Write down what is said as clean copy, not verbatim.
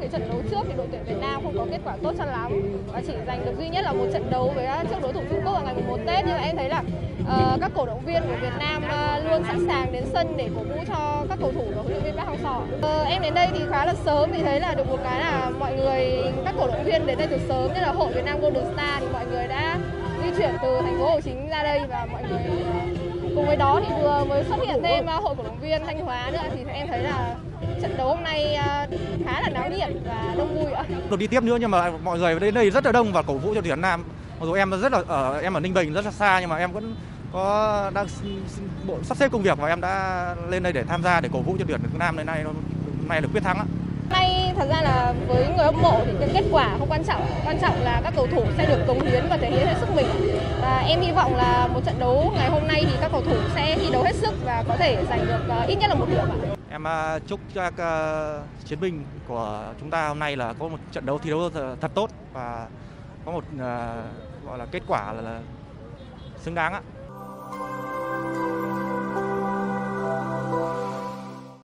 cái trận đấu trước thì đội tuyển Việt Nam không có kết quả tốt cho lắm và chỉ giành được duy nhất là một trận đấu với trước đối thủ Trung Quốc vào ngày 1 Tết. Nhưng mà em thấy là các cổ động viên của Việt Nam luôn sẵn sàng đến sân để cổ vũ cho các cầu thủ và huấn luyện viên Park Hang-seo. Em đến đây thì khá là sớm thì thấy là được một cái là các cổ động viên đến đây từ sớm, như là hội Việt Nam Golden Star thì mọi người đã di chuyển từ thành phố Hồ Chí Minh ra đây, và mọi người cùng với đó thì vừa mới xuất hiện thêm hội cổ động viên Thanh Hóa nữa, thì em thấy là trận đấu hôm nay khá là náo nhiệt và đông vui ạ. Được đi tiếp nữa nhưng mà mọi người đến đây rất là đông và cổ vũ cho tuyển Việt Nam. Mặc dù em em ở Ninh Bình rất là xa nhưng mà em vẫn đang sắp xếp công việc và em đã lên đây để tham gia để cổ vũ cho tuyển Việt Nam hôm nay được quyết thắng ạ. Nay thật ra là với người hâm mộ thì cái kết quả không quan trọng là các cầu thủ sẽ được cống hiến và thể hiện hết sức mình. Và em hy vọng là một trận đấu ngày hôm nay thì các cầu thủ sẽ thi đấu hết sức và có thể giành được ít nhất là 1 điểm ạ. Em chúc cho các chiến binh của chúng ta hôm nay là có một trận đấu thi đấu thật tốt và có một gọi là kết quả là xứng đáng ạ.